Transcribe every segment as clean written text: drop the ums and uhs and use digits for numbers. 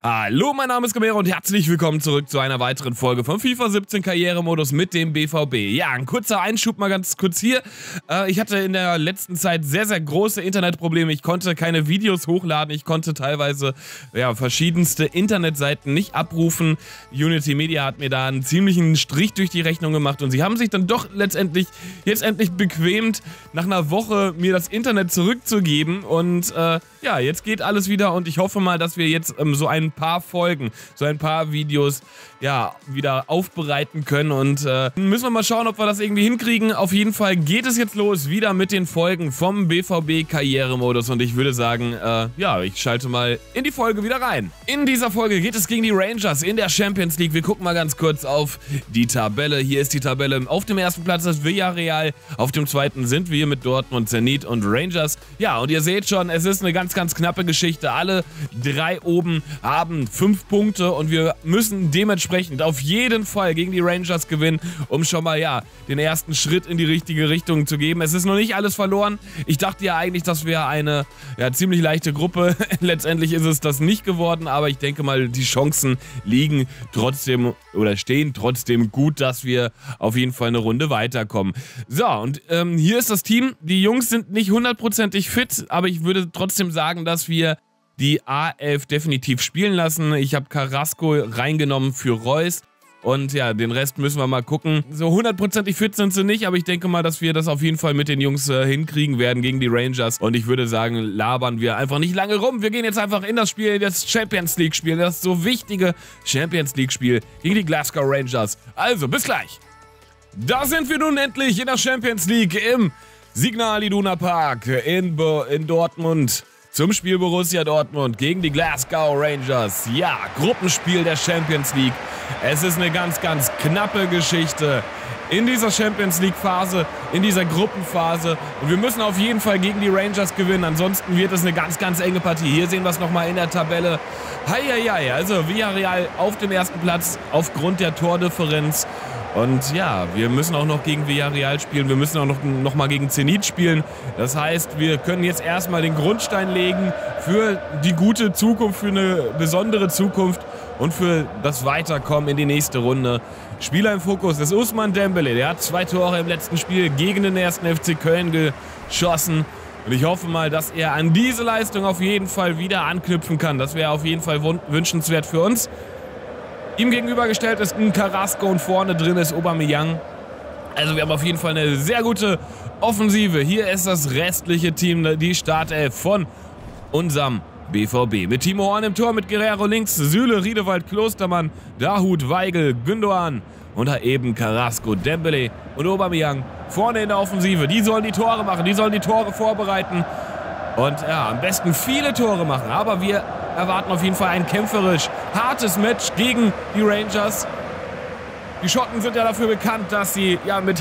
Hallo, mein Name ist Gamero und herzlich willkommen zurück zu einer weiteren Folge von FIFA 17 Karrieremodus mit dem BVB. Ja, ein kurzer Einschub mal ganz kurz hier. Ich hatte in der letzten Zeit sehr, sehr große Internetprobleme. Ich konnte keine Videos hochladen. Ich konnte teilweise verschiedenste Internetseiten nicht abrufen. Unity Media hat mir da einen ziemlichen Strich durch die Rechnung gemacht und sie haben sich dann doch letztendlich jetzt endlich bequemt, nach einer Woche mir das Internet zurückzugeben. Und ja, jetzt geht alles wieder und ich hoffe mal, dass wir jetzt so ein paar Folgen, so ein paar Videos, ja, wieder aufbereiten können und müssen wir mal schauen, ob wir das irgendwie hinkriegen. Auf jeden Fall geht es jetzt los, wieder mit den Folgen vom BVB Karrieremodus und ich würde sagen, ja, ich schalte mal in die Folge wieder rein. In dieser Folge geht es gegen die Rangers in der Champions League. Wir gucken mal ganz kurz auf die Tabelle. Hier ist die Tabelle. Auf dem ersten Platz ist Villarreal, auf dem zweiten sind wir mit Dortmund, Zenit und Rangers. Ja, und ihr seht schon, es ist eine ganz, ganz knappe Geschichte. Alle drei oben haben 5 Punkte und wir müssen dementsprechend auf jeden Fall gegen die Rangers gewinnen, um schon mal, ja, den ersten Schritt in die richtige Richtung zu geben. Es ist noch nicht alles verloren. Ich dachte ja eigentlich, das wäre eine ziemlich leichte Gruppe. Letztendlich ist es das nicht geworden, aber ich denke mal, die Chancen liegen trotzdem oder stehen trotzdem gut, dass wir auf jeden Fall eine Runde weiterkommen. So, und hier ist das Team. Die Jungs sind nicht hundertprozentig fit, aber ich würde trotzdem sagen, dass wir die A11 definitiv spielen lassen. Ich habe Carrasco reingenommen für Reus. Und ja, den Rest müssen wir mal gucken. So hundertprozentig fit sind sie nicht, aber ich denke mal, dass wir das auf jeden Fall mit den Jungs hinkriegen werden gegen die Rangers. Und ich würde sagen, labern wir einfach nicht lange rum. Wir gehen jetzt einfach in das Spiel, das Champions League Spiel, das so wichtige Champions League Spiel gegen die Glasgow Rangers. Also, bis gleich. Da sind wir nun endlich in der Champions League im Signal Iduna Park in Dortmund. Zum Spiel Borussia Dortmund gegen die Glasgow Rangers. Ja, Gruppenspiel der Champions League. Es ist eine ganz, ganz knappe Geschichte in dieser Champions League Phase, in dieser Gruppenphase. Und wir müssen auf jeden Fall gegen die Rangers gewinnen. Ansonsten wird es eine ganz, ganz enge Partie. Hier sehen wir es nochmal in der Tabelle. Heieiei, also Villarreal auf dem ersten Platz aufgrund der Tordifferenz. Und ja, wir müssen auch noch gegen Villarreal spielen, wir müssen auch noch mal gegen Zenit spielen. Das heißt, wir können jetzt erstmal den Grundstein legen für die gute Zukunft, für eine besondere Zukunft und für das Weiterkommen in die nächste Runde. Spieler im Fokus ist Ousmane Dembélé, der hat 2 Tore im letzten Spiel gegen den 1. FC Köln geschossen. Und ich hoffe mal, dass er an diese Leistung auf jeden Fall wieder anknüpfen kann. Das wäre auf jeden Fall wünschenswert für uns. Ihm gegenübergestellt ist ein Carrasco und vorne drin ist Aubameyang. Also wir haben auf jeden Fall eine sehr gute Offensive. Hier ist das restliche Team, die Startelf von unserem BVB. Mit Timo Horn im Tor, mit Guerrero links, Süle, Riedewald, Klostermann, Dahoud, Weigl, Gündoğan und eben Carrasco, Dembélé und Aubameyang vorne in der Offensive. Die sollen die Tore machen, die sollen die Tore vorbereiten und ja, am besten viele Tore machen. Aber wir erwarten auf jeden Fall ein kämpferisch hartes Match gegen die Rangers. Die Schotten sind ja dafür bekannt, dass sie ja mit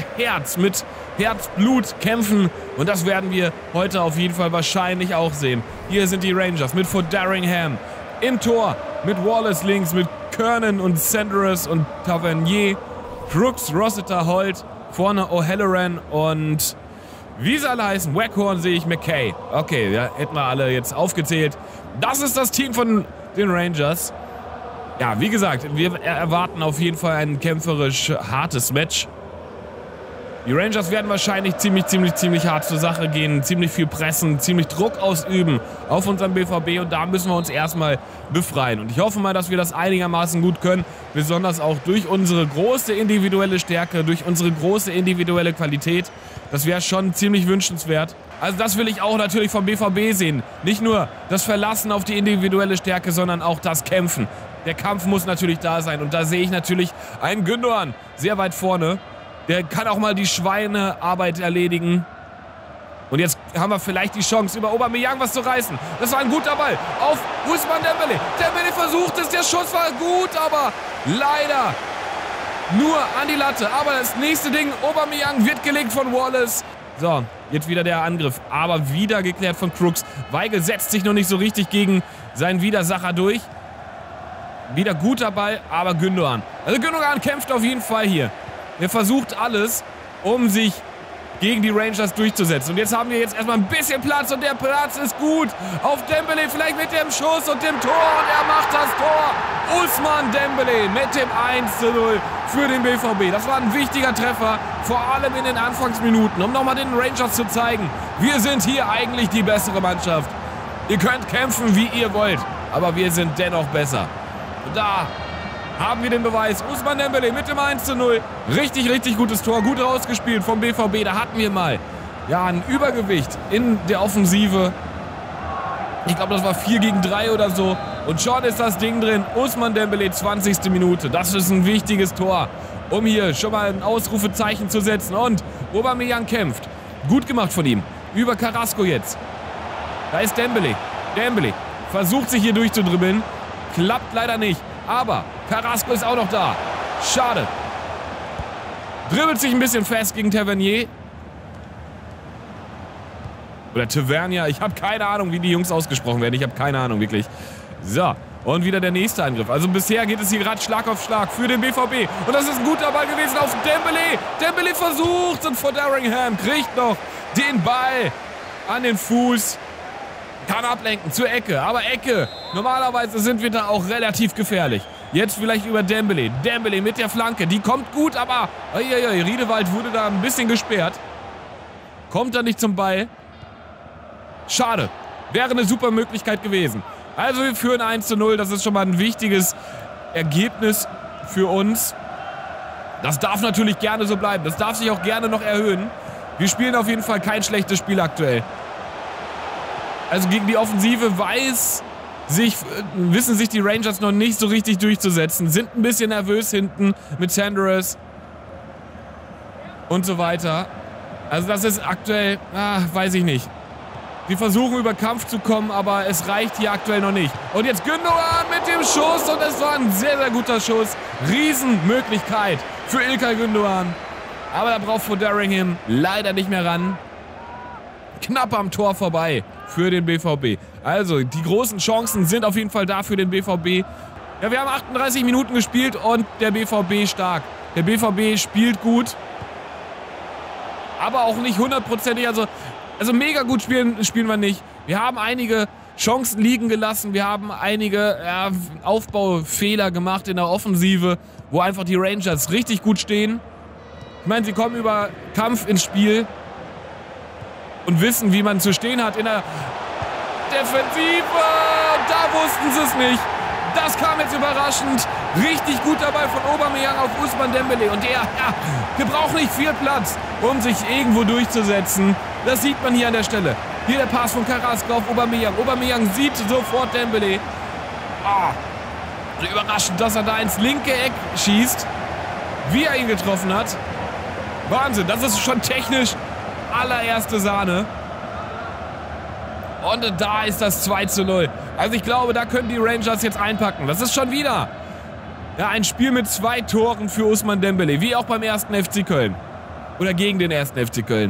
Herzblut kämpfen. Und das werden wir heute auf jeden Fall wahrscheinlich auch sehen. Hier sind die Rangers mit Fotheringham im Tor, mit Wallace links, mit Kernan und Senderos und Tavernier, Crooks, Rossiter, Holt, vorne O'Halloran und wie sie alle heißen, Waghorn sehe ich, McKay. Okay, ja, hätten wir alle jetzt aufgezählt. Das ist das Team von den Rangers. Ja, wie gesagt, wir erwarten auf jeden Fall ein kämpferisch hartes Match. Die Rangers werden wahrscheinlich ziemlich hart zur Sache gehen, ziemlich viel pressen, ziemlich Druck ausüben auf unseren BVB und da müssen wir uns erstmal befreien. Und ich hoffe mal, dass wir das einigermaßen gut können, besonders auch durch unsere große individuelle Stärke, durch unsere große individuelle Qualität. Das wäre schon ziemlich wünschenswert. Also das will ich auch natürlich vom BVB sehen. Nicht nur das Verlassen auf die individuelle Stärke, sondern auch das Kämpfen. Der Kampf muss natürlich da sein und da sehe ich natürlich einen Gündoğan sehr weit vorne. Der kann auch mal die Schweinearbeit erledigen. Und jetzt haben wir vielleicht die Chance, über Aubameyang was zu reißen. Das war ein guter Ball auf Ousmane Dembélé. Dembélé versucht es, der Schuss war gut, aber leider nur an die Latte. Aber das nächste Ding, Aubameyang wird gelegt von Wallace. So, jetzt wieder der Angriff, aber wieder geklärt von Crooks. Weigl setzt sich noch nicht so richtig gegen seinen Widersacher durch. Wieder guter Ball, aber Gündoğan. Also Gündoğan kämpft auf jeden Fall hier. Er versucht alles, um sich gegen die Rangers durchzusetzen. Und jetzt haben wir jetzt erstmal ein bisschen Platz und der Platz ist gut. Auf Dembélé vielleicht mit dem Schuss und dem Tor und er macht das Tor. Ousmane Dembélé mit dem 1:0 für den BVB. Das war ein wichtiger Treffer, vor allem in den Anfangsminuten, um nochmal den Rangers zu zeigen, wir sind hier eigentlich die bessere Mannschaft. Ihr könnt kämpfen, wie ihr wollt, aber wir sind dennoch besser. Und da haben wir den Beweis. Ousmane Dembélé mit dem 1:0. Richtig, richtig gutes Tor. Gut rausgespielt vom BVB. Da hatten wir mal ein Übergewicht in der Offensive. Ich glaube, das war 4-3 oder so. Und schon ist das Ding drin. Ousmane Dembélé, 20. Minute. Das ist ein wichtiges Tor, um hier schon mal ein Ausrufezeichen zu setzen. Und Aubameyang kämpft. Gut gemacht von ihm. Über Carrasco jetzt. Da ist Dembélé. Dembélé versucht sich hier durchzudribbeln. Klappt leider nicht. Aber Carrasco ist auch noch da. Schade. Dribbelt sich ein bisschen fest gegen Tavernier. Oder Tavernier. Ich habe keine Ahnung, wie die Jungs ausgesprochen werden. Ich habe keine Ahnung, wirklich. So. Und wieder der nächste Angriff. Also bisher geht es hier gerade Schlag auf Schlag für den BVB. Und das ist ein guter Ball gewesen auf Dembélé. Dembélé versucht und Fotheringham kriegt noch den Ball an den Fuß. Kann ablenken zur Ecke. Aber Ecke. Normalerweise sind wir da auch relativ gefährlich. Jetzt vielleicht über Dembélé. Dembélé mit der Flanke. Die kommt gut, aber Riedewald wurde da ein bisschen gesperrt. Kommt da nicht zum Ball. Schade. Wäre eine super Möglichkeit gewesen. Also wir führen 1:0. Das ist schon mal ein wichtiges Ergebnis für uns. Das darf natürlich gerne so bleiben. Das darf sich auch gerne noch erhöhen. Wir spielen auf jeden Fall kein schlechtes Spiel aktuell. Also gegen die Offensive wissen sich die Rangers noch nicht so richtig durchzusetzen. Sind ein bisschen nervös hinten mit Sanders und so weiter. Also das ist aktuell, weiß ich nicht. Wir versuchen über Kampf zu kommen, aber es reicht hier aktuell noch nicht. Und jetzt Gündoğan mit dem Schuss und es war ein sehr, sehr guter Schuss. Riesenmöglichkeit für İlkay Gündoğan. Aber da braucht Fotheringham leider nicht mehr ran. Knapp am Tor vorbei für den BVB. Also, die großen Chancen sind auf jeden Fall da für den BVB. Ja, wir haben 38 Minuten gespielt und der BVB stark. Der BVB spielt gut, aber auch nicht hundertprozentig. Also mega gut spielen wir nicht. Wir haben einige Chancen liegen gelassen. Wir haben einige Aufbaufehler gemacht in der Offensive, wo einfach die Rangers richtig gut stehen. Ich meine, sie kommen über Kampf ins Spiel und wissen, wie man zu stehen hat in der Defensive. Da wussten sie es nicht. Das kam jetzt überraschend. Richtig gut dabei von Aubameyang auf Ousmane Dembélé. Und der braucht nicht viel Platz, um sich irgendwo durchzusetzen. Das sieht man hier an der Stelle. Hier der Pass von Carrasco auf Aubameyang. Aubameyang sieht sofort Dembélé. Überraschend, dass er da ins linke Eck schießt. Wie er ihn getroffen hat. Wahnsinn, das ist schon technisch allererste Sahne. Und da ist das 2:0. Also ich glaube, da können die Rangers jetzt einpacken. Das ist schon wieder ein Spiel mit 2 Toren für Ousmane Dembélé. Wie auch beim 1. FC Köln. Oder gegen den 1. FC Köln.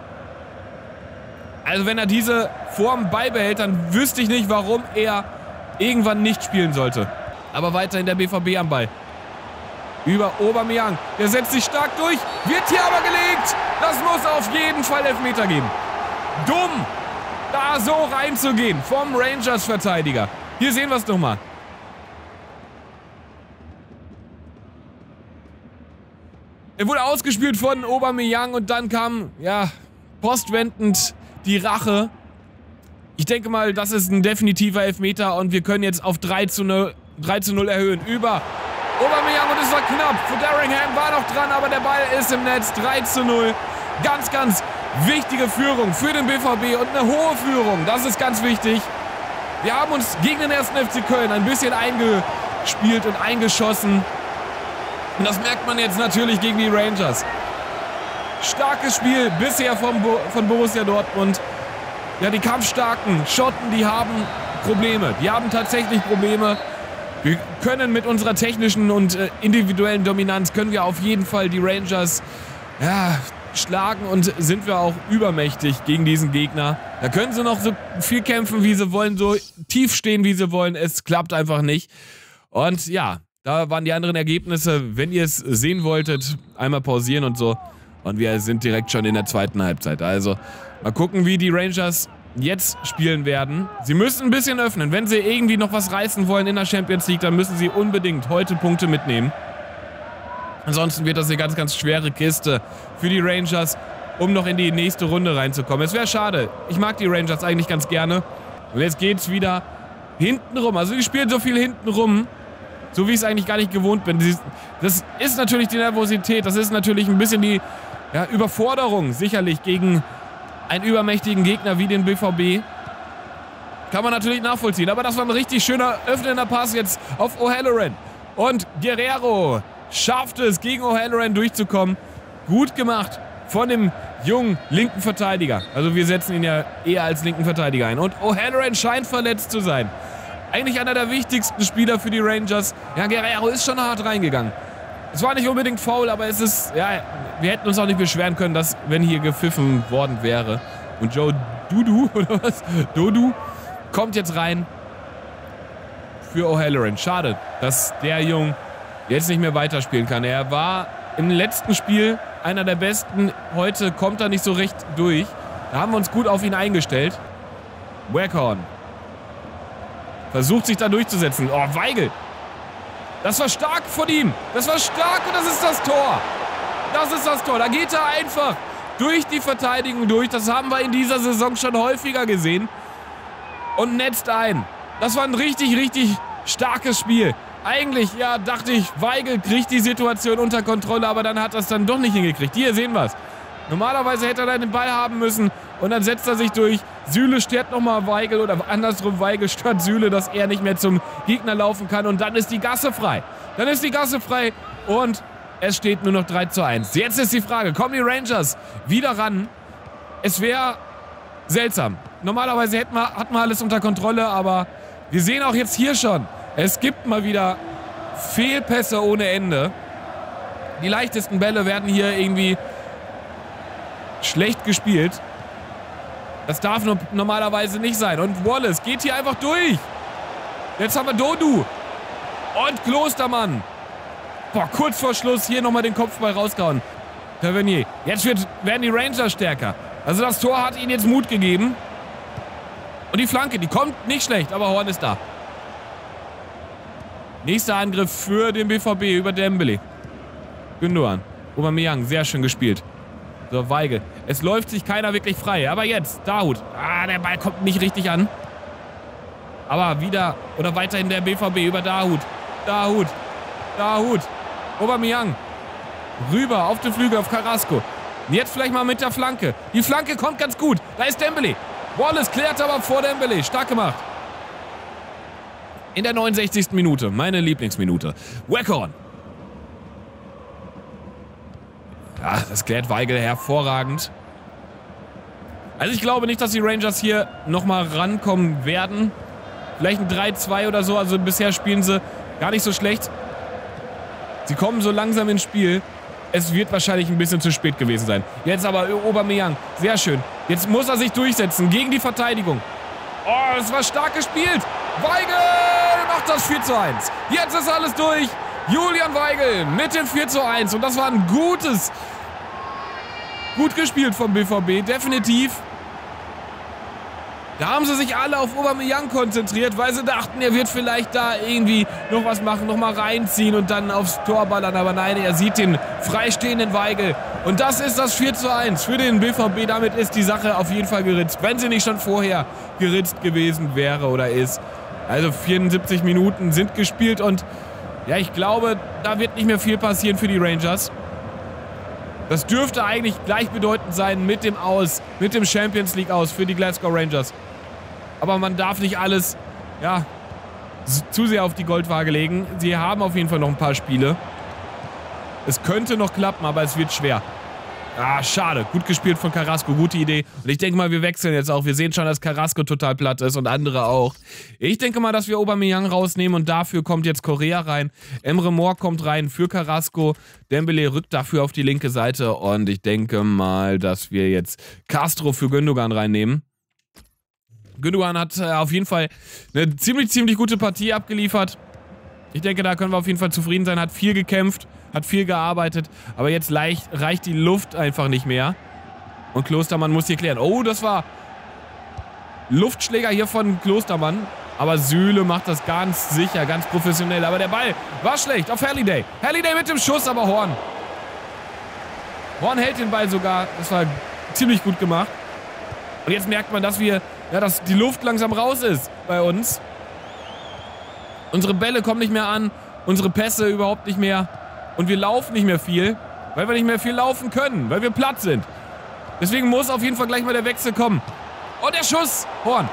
Also wenn er diese Form beibehält, dann wüsste ich nicht, warum er irgendwann nicht spielen sollte. Aber weiterhin der BVB am Ball. Über Aubameyang. Der setzt sich stark durch. Wird hier aber gelegt. Das muss auf jeden Fall Elfmeter geben. Dumm, da so reinzugehen vom Rangers-Verteidiger. Hier sehen wir es nochmal. Er wurde ausgespielt von Aubameyang und dann kam, postwendend die Rache. Ich denke mal, das ist ein definitiver Elfmeter und wir können jetzt auf 3:0 erhöhen. Über Aubameyang und es war knapp. Fotheringham war noch dran, aber der Ball ist im Netz. 3:0. Ganz, ganz wichtige Führung für den BVB und eine hohe Führung. Das ist ganz wichtig. Wir haben uns gegen den 1. FC Köln ein bisschen eingespielt und eingeschossen. Und das merkt man jetzt natürlich gegen die Rangers. Starkes Spiel bisher von Borussia Dortmund. Ja, die kampfstarken Schotten, die haben Probleme. Die haben tatsächlich Probleme. Wir können mit unserer technischen und individuellen Dominanz, können wir auf jeden Fall die Rangers schlagen und sind wir auch übermächtig gegen diesen Gegner. Da können sie noch so viel kämpfen, wie sie wollen, so tief stehen, wie sie wollen. Es klappt einfach nicht. Und da waren die anderen Ergebnisse. Wenn ihr es sehen wolltet, einmal pausieren und so. Und wir sind direkt schon in der zweiten Halbzeit. Also mal gucken, wie die Rangers jetzt spielen werden. Sie müssen ein bisschen öffnen. Wenn sie irgendwie noch was reißen wollen in der Champions League, dann müssen sie unbedingt heute Punkte mitnehmen. Ansonsten wird das eine ganz, ganz schwere Kiste für die Rangers, um noch in die nächste Runde reinzukommen. Es wäre schade. Ich mag die Rangers eigentlich ganz gerne. Und jetzt geht's wieder hinten rum. Also die spielen so viel hinten rum, so wie ich es eigentlich gar nicht gewohnt bin. Das ist natürlich die Nervosität. Das ist natürlich ein bisschen die Überforderung sicherlich gegen einen übermächtigen Gegner wie den BVB. Kann man natürlich nachvollziehen. Aber das war ein richtig schöner öffnender Pass jetzt auf O'Halloran. Und Guerreiro schafft es, gegen O'Halloran durchzukommen. Gut gemacht von dem jungen linken Verteidiger. Also wir setzen ihn ja eher als linken Verteidiger ein. Und O'Halloran scheint verletzt zu sein. Eigentlich einer der wichtigsten Spieler für die Rangers. Ja, Guerreiro ist schon hart reingegangen. Es war nicht unbedingt faul, aber es ist, ja, wir hätten uns auch nicht beschweren können, dass, wenn hier gepfiffen worden wäre. Und Joe Dudu, oder was? Dodu kommt jetzt rein für O'Halloran. Schade, dass der Junge jetzt nicht mehr weiterspielen kann. Er war im letzten Spiel einer der Besten. Heute kommt er nicht so recht durch. Da haben wir uns gut auf ihn eingestellt. Waghorn versucht sich da durchzusetzen. Oh, Weigl. Das war stark von ihm. Das war stark und das ist das Tor. Das ist das Tor. Da geht er einfach durch die Verteidigung durch. Das haben wir in dieser Saison schon häufiger gesehen. Und netzt ein. Das war ein richtig, richtig starkes Spiel. Eigentlich, ja, dachte ich, Weigl kriegt die Situation unter Kontrolle, aber dann hat er es dann doch nicht hingekriegt. Hier sehen wir es. Normalerweise hätte er dann den Ball haben müssen und dann setzt er sich durch. Süle stört nochmal Weigl oder andersrum Weigl stört Süle, dass er nicht mehr zum Gegner laufen kann und dann ist die Gasse frei. Dann ist die Gasse frei und es steht nur noch 3:1. Jetzt ist die Frage, kommen die Rangers wieder ran? Es wäre seltsam. Normalerweise hatten wir alles unter Kontrolle, aber wir sehen auch jetzt hier schon, es gibt mal wieder Fehlpässe ohne Ende. Die leichtesten Bälle werden hier irgendwie schlecht gespielt. Das darf normalerweise nicht sein. Und Wallace geht hier einfach durch. Jetzt haben wir Dodu. Und Klostermann. Boah, kurz vor Schluss hier nochmal den Kopfball rausgehauen. Tavernier. Jetzt werden die Rangers stärker. Also das Tor hat ihnen jetzt Mut gegeben. Und die Flanke, die kommt nicht schlecht, aber Horn ist da. Nächster Angriff für den BVB über Dembele. Gündogan. Aubameyang, sehr schön gespielt. So, Weigl. Es läuft sich keiner wirklich frei. Aber jetzt, Dahoud. Ah, der Ball kommt nicht richtig an. Aber wieder, oder weiterhin der BVB über Dahoud. Dahoud. Aubameyang. Rüber auf den Flügel auf Carrasco. Jetzt vielleicht mal mit der Flanke. Die Flanke kommt ganz gut. Da ist Dembele. Wallace klärt aber vor Dembele. Stark gemacht. In der 69. Minute. Meine Lieblingsminute. Waghorn. Ja, das klärt Weigl hervorragend. Also ich glaube nicht, dass die Rangers hier nochmal rankommen werden. Vielleicht ein 3-2 oder so. Also bisher spielen sie gar nicht so schlecht. Sie kommen so langsam ins Spiel. Es wird wahrscheinlich ein bisschen zu spät gewesen sein. Jetzt aber Aubameyang. Sehr schön. Jetzt muss er sich durchsetzen gegen die Verteidigung. Oh, das war stark gespielt. Weigl macht das 4:1. Jetzt ist alles durch. Julian Weigl mit dem 4:1. Und das war ein gut gespielt vom BVB, definitiv. Da haben sie sich alle auf Aubameyang konzentriert, weil sie dachten, er wird vielleicht da irgendwie noch was machen, noch mal reinziehen und dann aufs Tor ballern. Aber nein, er sieht den freistehenden Weigl. Und das ist das 4:1 für den BVB. Damit ist die Sache auf jeden Fall geritzt, wenn sie nicht schon vorher geritzt gewesen wäre oder ist. Also 74 Minuten sind gespielt und ja, ich glaube, da wird nicht mehr viel passieren für die Rangers. Das dürfte eigentlich gleichbedeutend sein mit dem Champions League Aus für die Glasgow Rangers. Aber man darf nicht alles, ja, zu sehr auf die Goldwaage legen. Sie haben auf jeden Fall noch ein paar Spiele. Es könnte noch klappen, aber es wird schwer. Ah, schade. Gut gespielt von Carrasco. Gute Idee. Und ich denke mal, wir wechseln jetzt auch. Wir sehen schon, dass Carrasco total platt ist und andere auch. Ich denke mal, dass wir Aubameyang rausnehmen und dafür kommt jetzt Correa rein. Emre Mor kommt rein für Carrasco. Dembele rückt dafür auf die linke Seite und ich denke mal, dass wir jetzt Castro für Gündogan reinnehmen. Gündogan hat auf jeden Fall eine ziemlich gute Partie abgeliefert. Ich denke, da können wir auf jeden Fall zufrieden sein. Hat viel gekämpft, hat viel gearbeitet, aber jetzt reicht die Luft einfach nicht mehr. Und Klostermann muss hier klären. Oh, das war Luftschläger hier von Klostermann. Aber Süle macht das ganz sicher, ganz professionell. Aber der Ball war schlecht auf Halliday. Halliday mit dem Schuss, aber Horn. Horn hält den Ball sogar. Das war ziemlich gut gemacht. Und jetzt merkt man, dass dass die Luft langsam raus ist bei uns. Unsere Bälle kommen nicht mehr an. Unsere Pässe überhaupt nicht mehr. Und wir laufen nicht mehr viel. Weil wir nicht mehr viel laufen können. Weil wir platt sind. Deswegen muss auf jeden Fall gleich mal der Wechsel kommen. Und der Schuss. Horn.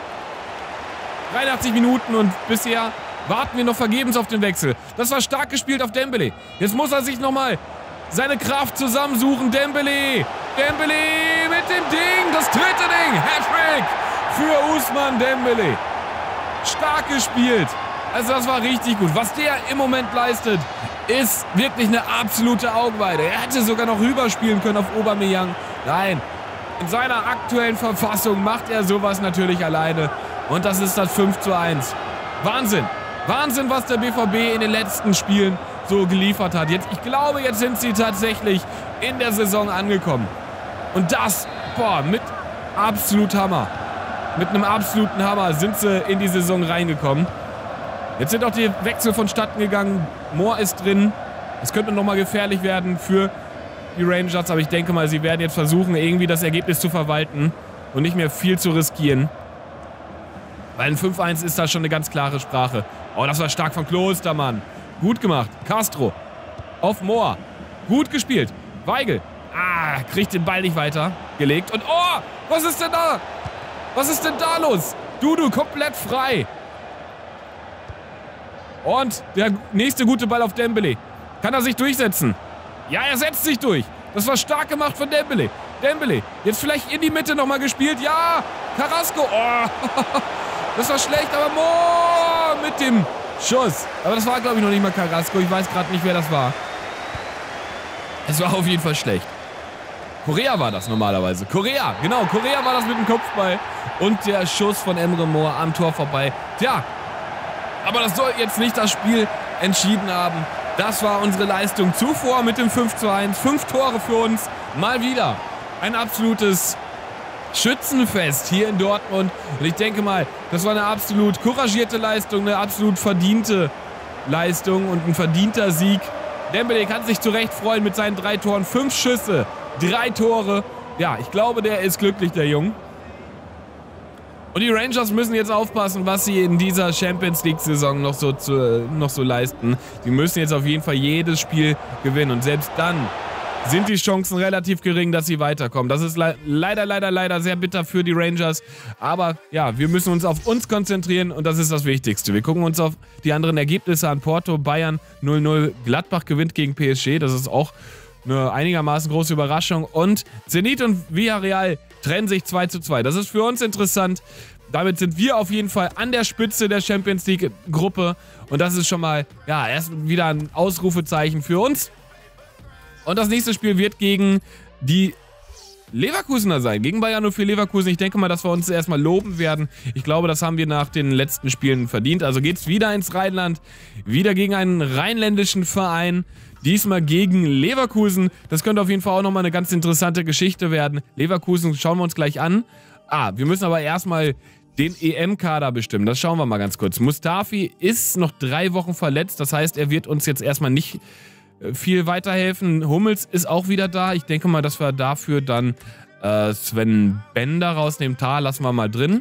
83 Minuten und bisher warten wir noch vergebens auf den Wechsel. Das war stark gespielt auf Dembele. Jetzt muss er sich nochmal seine Kraft zusammensuchen. Dembele. Dembele mit dem Ding. Das dritte Ding. Hattrick für Ousmane Dembele. Stark gespielt. Also das war richtig gut. Was der im Moment leistet, ist wirklich eine absolute Augenweide. Er hätte sogar noch rüberspielen können auf Aubameyang. Nein, in seiner aktuellen Verfassung macht er sowas natürlich alleine. Und das ist das 5:1. Wahnsinn. Wahnsinn, was der BVB in den letzten Spielen so geliefert hat. Ich glaube, jetzt sind sie tatsächlich in der Saison angekommen. Und das, mit absolut Hammer. Mit einem absoluten Hammer sind sie in die Saison reingekommen. Jetzt sind auch die Wechsel vonstatten gegangen. Moore ist drin. Es könnte nochmal gefährlich werden für die Rangers. Aber ich denke mal, sie werden jetzt versuchen, irgendwie das Ergebnis zu verwalten und nicht mehr viel zu riskieren. Weil ein 5:1 ist da schon eine ganz klare Sprache. Oh, das war stark von Klostermann. Gut gemacht. Castro. Auf Moore. Gut gespielt. Weigl. Kriegt den Ball nicht weiter. Gelegt. Und was ist denn da? Was ist denn da los? Dudu komplett frei. Und der nächste gute Ball auf Dembele. Kann er sich durchsetzen? Ja, er setzt sich durch. Das war stark gemacht von Dembele. Dembele. Jetzt vielleicht in die Mitte nochmal gespielt. Ja. Carrasco. Das war schlecht, aber Moore mit dem Schuss. Aber das war, glaube ich, noch nicht mal Carrasco. Ich weiß gerade nicht, wer das war. Es war auf jeden Fall schlecht. Correa war das normalerweise. Correa, genau. Correa war das mit dem Kopfball. Und der Schuss von Emre Moore am Tor vorbei. Tja, aber das soll jetzt nicht das Spiel entschieden haben. Das war unsere Leistung zuvor mit dem 5:1. 5 Tore für uns. Mal wieder ein absolutes Schützenfest hier in Dortmund. Und ich denke mal, das war eine absolut couragierte Leistung, eine absolut verdiente Leistung und ein verdienter Sieg. Dembele kann sich zu Recht freuen mit seinen 3 Toren. 5 Schüsse, 3 Tore. Ja, ich glaube, der ist glücklich, der Junge. Und die Rangers müssen jetzt aufpassen, was sie in dieser Champions-League-Saison noch so leisten. Sie müssen jetzt auf jeden Fall jedes Spiel gewinnen. Und selbst dann sind die Chancen relativ gering, dass sie weiterkommen. Das ist leider sehr bitter für die Rangers. Aber ja, wir müssen uns auf uns konzentrieren und das ist das Wichtigste. Wir gucken uns auf die anderen Ergebnisse an. Porto, Bayern 0:0, Gladbach gewinnt gegen PSG. Das ist auch eine einigermaßen große Überraschung. Und Zenit und Villarreal trennen sich 2:2. Das ist für uns interessant. Damit sind wir auf jeden Fall an der Spitze der Champions League-Gruppe. Und das ist schon mal, erst wieder ein Ausrufezeichen für uns. Und das nächste Spiel wird gegen die Leverkusener sein. Gegen Bayern 04 Leverkusen. Ich denke mal, dass wir uns erstmal loben werden. Ich glaube, das haben wir nach den letzten Spielen verdient. Also geht es wieder ins Rheinland. Wieder gegen einen rheinländischen Verein. Diesmal gegen Leverkusen. Das könnte auf jeden Fall auch nochmal eine ganz interessante Geschichte werden. Leverkusen schauen wir uns gleich an. Wir müssen aber erstmal den EM-Kader bestimmen. Das schauen wir mal ganz kurz. Mustafi ist noch 3 Wochen verletzt. Das heißt, er wird uns jetzt erstmal nicht viel weiterhelfen. Hummels ist auch wieder da. Ich denke mal, dass wir dafür dann Sven Bender rausnehmen. Tah lassen wir mal drin.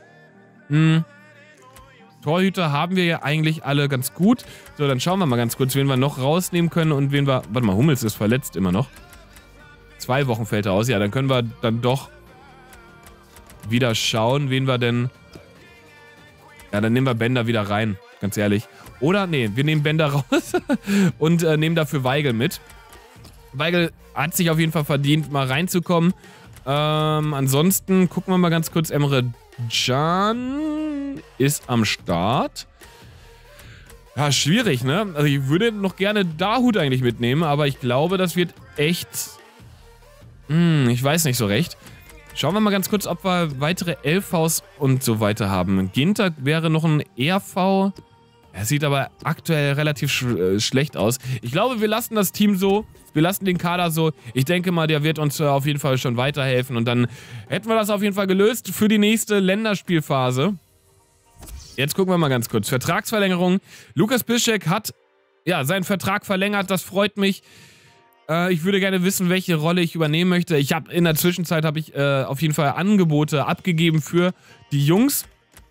Torhüter haben wir ja eigentlich alle ganz gut. So, dann schauen wir mal ganz kurz, wen wir noch rausnehmen können und wen wir... Warte mal, Hummels ist verletzt immer noch. 2 Wochen fällt er aus. Ja, dann können wir dann doch wieder schauen, wen wir denn... Ja, dann nehmen wir Bender wieder rein, ganz ehrlich. Oder, nee, wir nehmen Bender raus und nehmen dafür Weigl mit. Weigl hat sich auf jeden Fall verdient, mal reinzukommen. Ansonsten gucken wir mal ganz kurz. Emre Can ist am Start. Ja, schwierig, ne? Also ich würde noch gerne Dahoud eigentlich mitnehmen, aber ich glaube, das wird echt... ich weiß nicht so recht. Schauen wir mal ganz kurz, ob wir weitere LVs und so weiter haben. Ginter wäre noch ein RV. Er sieht aber aktuell relativ schlecht aus. Ich glaube, wir lassen das Team so. Wir lassen den Kader so. Ich denke mal, der wird uns auf jeden Fall schon weiterhelfen. Und dann hätten wir das auf jeden Fall gelöst für die nächste Länderspielphase. Jetzt gucken wir mal ganz kurz. Vertragsverlängerung. Lukas Piszczek hat ja seinen Vertrag verlängert. Das freut mich. Ich würde gerne wissen, welche Rolle ich übernehmen möchte. In der Zwischenzeit habe ich auf jeden Fall Angebote abgegeben für die Jungs.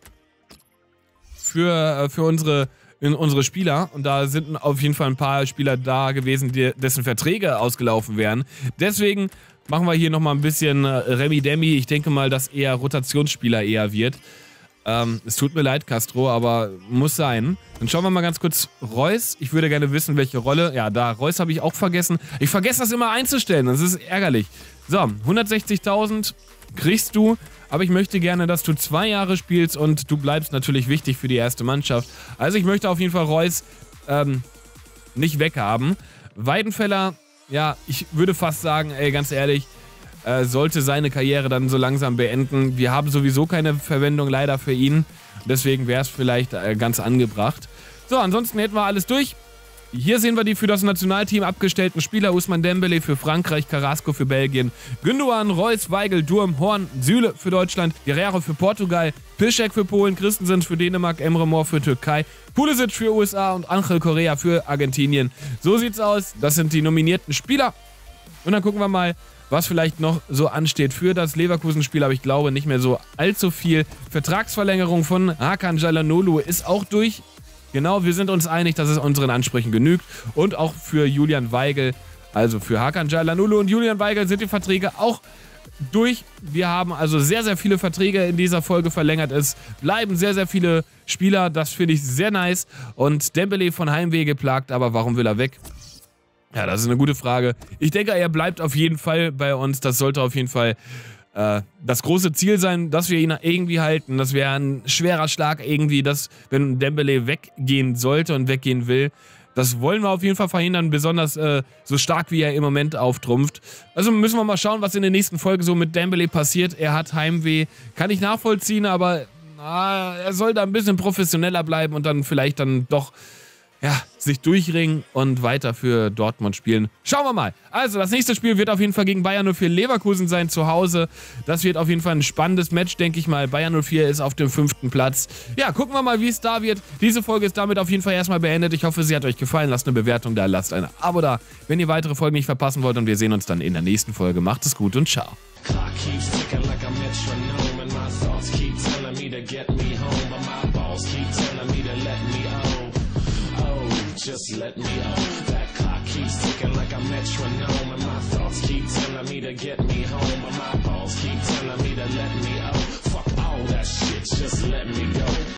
Für unsere Spieler. Und da sind auf jeden Fall ein paar Spieler da gewesen, dessen Verträge ausgelaufen wären. Deswegen machen wir hier nochmal ein bisschen Remi-Demi. Ich denke mal, dass eher Rotationsspieler eher wird. Es tut mir leid, Castro, aber muss sein. Dann schauen wir mal ganz kurz. Reus, ich würde gerne wissen, welche Rolle. Ja, Reus habe ich auch vergessen. Ich vergesse das immer einzustellen, das ist ärgerlich. So, 160.000 kriegst du, aber ich möchte gerne, dass du 2 Jahre spielst und du bleibst natürlich wichtig für die erste Mannschaft. Also ich möchte auf jeden Fall Reus nicht weghaben. Weidenfeller, ja, ich würde fast sagen, ey, ganz ehrlich, sollte seine Karriere dann so langsam beenden. Wir haben sowieso keine Verwendung leider für ihn. Deswegen wäre es vielleicht ganz angebracht. So, ansonsten hätten wir alles durch. Hier sehen wir die für das Nationalteam abgestellten Spieler. Ousmane Dembélé für Frankreich, Carrasco für Belgien, Gündoğan, Reus, Weigl, Durm, Horn, Süle für Deutschland, Guerreiro für Portugal, Piszczek für Polen, Christensen für Dänemark, Emre Mor für Türkei, Pulisic für USA und Angel Correa für Argentinien. So sieht's aus. Das sind die nominierten Spieler. Und dann gucken wir mal, was vielleicht noch so ansteht für das Leverkusen-Spiel, aber ich glaube nicht mehr so allzu viel. Vertragsverlängerung von Hakan Çalhanoğlu ist auch durch. Genau, wir sind uns einig, dass es unseren Ansprüchen genügt. Und auch für Julian Weigl, also für Hakan Çalhanoğlu und Julian Weigl sind die Verträge auch durch. Wir haben also sehr, sehr viele Verträge in dieser Folge verlängert. Es bleiben sehr, sehr viele Spieler, das finde ich sehr nice. Und Dembélé von Heimweh geplagt, aber warum will er weg? Ja, das ist eine gute Frage. Ich denke, er bleibt auf jeden Fall bei uns. Das sollte auf jeden Fall das große Ziel sein, dass wir ihn irgendwie halten. Das wäre ein schwerer Schlag irgendwie, dass, wenn Dembélé weggehen sollte und weggehen will, das wollen wir auf jeden Fall verhindern, besonders so stark wie er im Moment auftrumpft. Also müssen wir mal schauen, was in der nächsten Folge so mit Dembélé passiert. Er hat Heimweh, kann ich nachvollziehen, aber er soll da ein bisschen professioneller bleiben und dann vielleicht dann doch sich durchringen und weiter für Dortmund spielen. Schauen wir mal. Also, das nächste Spiel wird auf jeden Fall gegen Bayer 04 Leverkusen sein, zu Hause. Das wird auf jeden Fall ein spannendes Match, denke ich mal. Bayer 04 ist auf dem 5. Platz. Ja, gucken wir mal, wie es da wird. Diese Folge ist damit auf jeden Fall erstmal beendet. Ich hoffe, sie hat euch gefallen. Lasst eine Bewertung da, lasst ein Abo da, wenn ihr weitere Folgen nicht verpassen wollt. Und wir sehen uns dann in der nächsten Folge. Macht es gut und ciao. Just let me out. That clock keeps ticking like a metronome, and my thoughts keep telling me to get me home, and my balls keep telling me to let me out. Fuck all that shit, just let me go.